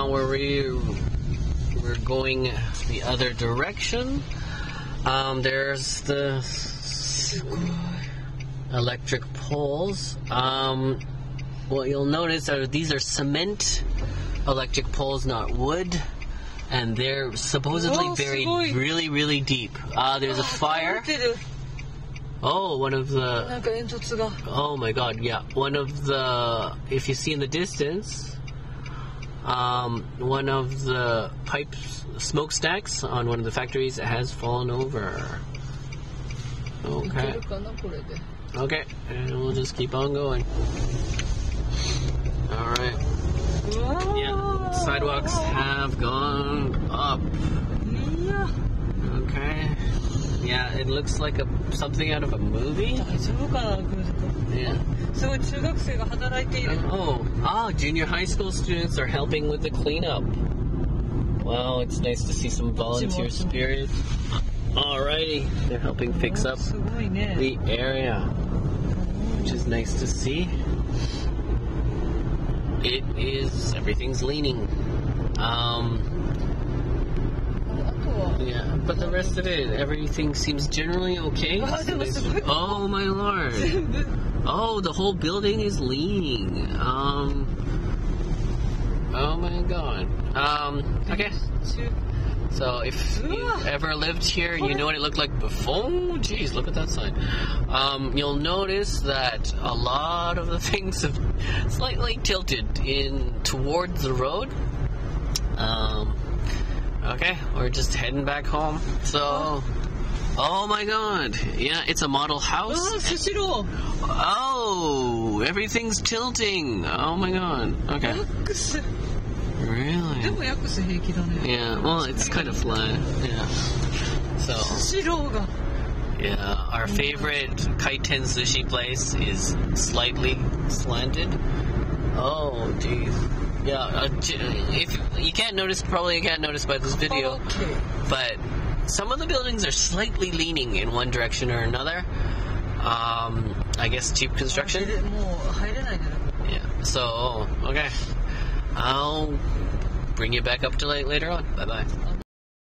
now we're going the other direction. There's the electric poles. What you'll notice are these are cement electric poles, not wood, and they're supposedly buried really, really deep. There's a fire. Oh, one of the... Oh my god, yeah. One of the... If you see in the distance, one of the pipes, smokestacks on one of the factories has fallen over. Okay. Okay, and we'll just keep on going. Alright. Yeah, sidewalks have gone up. Okay. Yeah, it looks like something out of a movie. Yeah. Junior high school students are helping with the cleanup. Wow, it's nice to see some volunteer spirit. Alrighty, they're helping fix up the area, which is nice to see. Everything's leaning. Yeah, but the rest of it, everything seems generally okay. Oh my lord. Oh, the whole building is leaning. Oh my god. Okay. So if you've ever lived here, you know what it looked like before. Oh, geez, look at that sign. You'll notice that a lot of the things have slightly tilted towards the road. Okay, we're just heading back home. So, oh my god, yeah, it's a model house. Oh, everyth's tilting. Oh my god. Okay. Really? Yeah, well, it's kind of flat. Yeah. So. Yeah, our favorite Kaiten sushi place is slightly slanted. Oh, geez. Yeah, if you can't notice, probably you can't notice by this video, but some of the buildings are slightly leaning in one direction or another. I guess cheap construction. Yeah. So okay, I'll bring you back up to later on. Bye bye.